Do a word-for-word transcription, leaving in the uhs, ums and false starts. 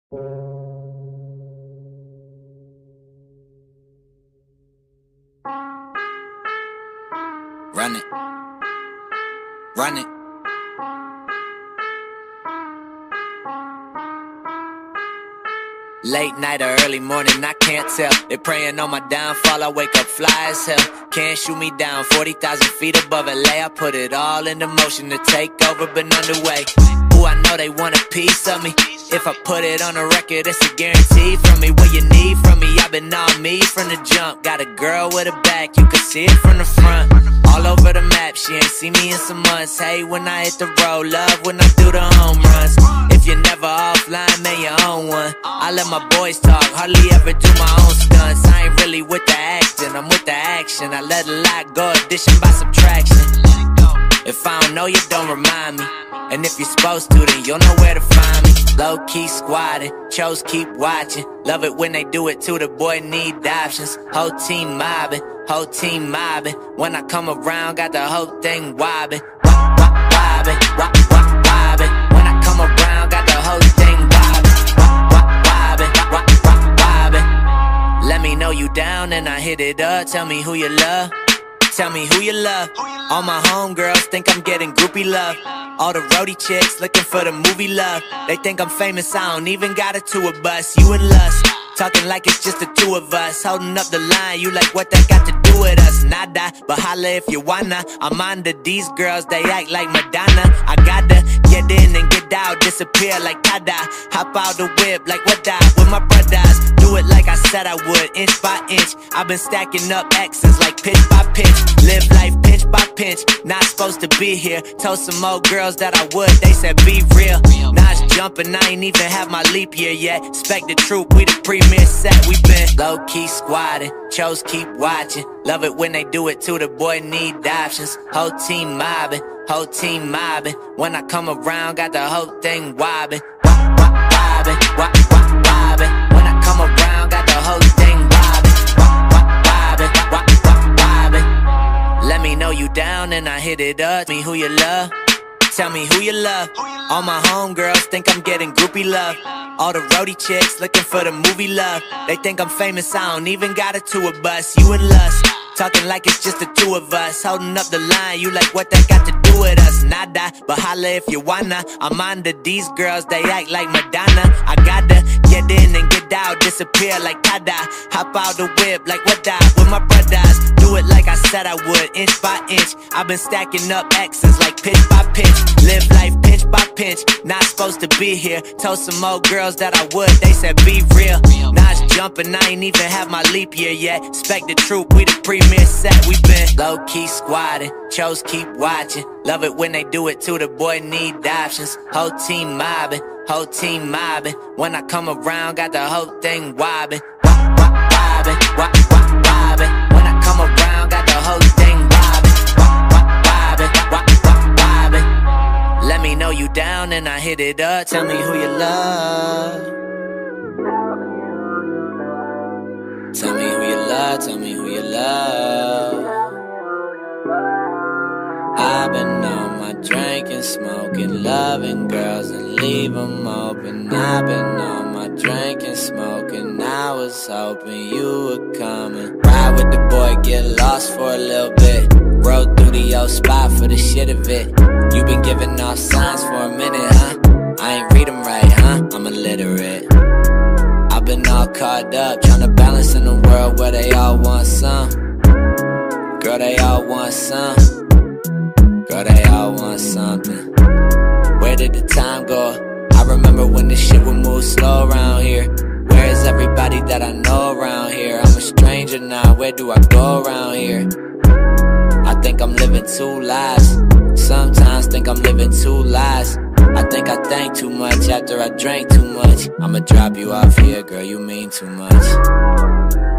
Run it. Run it. Late night or early morning, I can't tell. They praying on my downfall, I wake up fly as hell. Can't shoot me down, forty thousand feet above L A. I put it all into motion to take over, been underway. Ooh, I know they want a piece of me. If I put it on a record, it's a guarantee from me. What you need from me, I've been on me from the jump. Got a girl with a back, you can see it from the front. All over the map, she ain't seen me in some months. Hey, when I hit the road, love when I do the home runs. If you're never offline, man, you own one. I let my boys talk, hardly ever do my own stunts. I ain't really with the acting, I'm with the action. I let a lot go, addition by subtraction. If I don't know you, don't remind me. And if you're supposed to, then you'll know where to find me. Low-key squatting, chose keep watching. Love it when they do it too, the boy need options. Whole team mobbing, whole team mobbing. When I come around, got the whole thing wobbing. Wop, wop, wobbing, wop, wop, wobbing. When I come around, got the whole thing wobbing. Wop, wop, wobbing, wop, wop, wobbing. Let me know you down and I hit it up. Tell me who you love. Tell me who you love. All my homegirls think I'm getting groupie love. All the roadie chicks looking for the movie love. They think I'm famous, I don't even got a tour bus. You and Lust, talking like it's just the two of us. Holding up the line, you like what that got to do with us? Nada, but holla if you wanna. I'm under these girls, they act like Madonna. I gotta get in and get out, disappear like Tada. Hop out the whip like what I with my brothers. Do it like I said I would, inch by inch. I've been stacking up X's like pitch by pitch. Live life pinch by pinch, not supposed to be here. Told some old girls that I would, they said be real. Now it's jumping, I ain't even have my leap year yet. Expect the truth, we the premier set. We been low-key squatting, chose keep watching. Love it when they do it too, the boy need options. Whole team mobbing, whole team mobbing. When I come around, got the whole thing wobbing. Wop, wop, wobbing, wop, wop, wobbing. When I come around, got the whole thing wobbing. Wop, wop, wobbing, wop, wop, wobbing. Let me know you down and I hit it up. Tell me who you love. Tell me who you love. All my homegirls think I'm getting groupie love. All the roadie chicks looking for the movie love. They think I'm famous, I don't even got a tour bus. You and Lust, talking like it's just the two of us. Holding up the line, you like what that got to do with us? Nada, but holla if you wanna. I'm under these girls, they act like Madonna. I gotta get in and get out, disappear like Tada. Hop out the whip like what I with my brothers. Do it like I said I would, inch by inch. I've been stacking up X's like pitch by pitch. Live life pinch by pinch, not supposed to be here. Told some old girls that I would, they said be real. Now it's jumping, I ain't even have my leap year yet. Expect the truth, we the premier set. We been low-key squatting, chose keep watching. Love it when they do it too, the boy need options. Whole team mobbing, whole team mobbing. When I come around, got the whole thing wobbing. Wop, wop, wobbing, wop, wop, wobbing. When I come around, got the whole thing wobbing. Wop, wop, wobbing, wop, wop, wobbing. Let me know you down and I hit it up. Tell me who you love. Tell me who you love, tell me who you love. I've been on my drinking, smoking, loving girls and leave them open. I've been on my drinking, smoking, I was hoping you were coming. Ride with the boy, get lost for a little bit. Rode through the old spot for the shit of it. You been giving off signs for a minute, huh? I ain't read them right, huh? I'm illiterate. I've been all caught up, tryna balance in a world where they all want some. Girl, they all want some. Girl, they all want something. Where did the time go? I remember when this shit would move slow around here. Where is everybody that I know around here? I'm a stranger now, where do I go around here? I think I'm living two lives. Sometimes think I'm living two lives. I think I think too much after I drank too much. I'ma drop you off here, girl, you mean too much.